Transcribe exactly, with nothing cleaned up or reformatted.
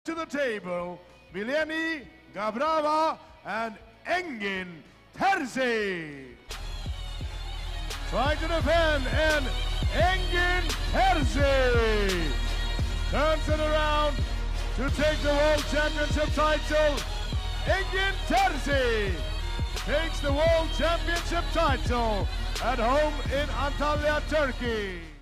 To the table, Mileni Gabrava and Engin Terzi. Trying to defend, and Engin Terzi turns it around to take the World Championship title. Engin Terzi takes the World Championship title at home in Antalya, Turkey.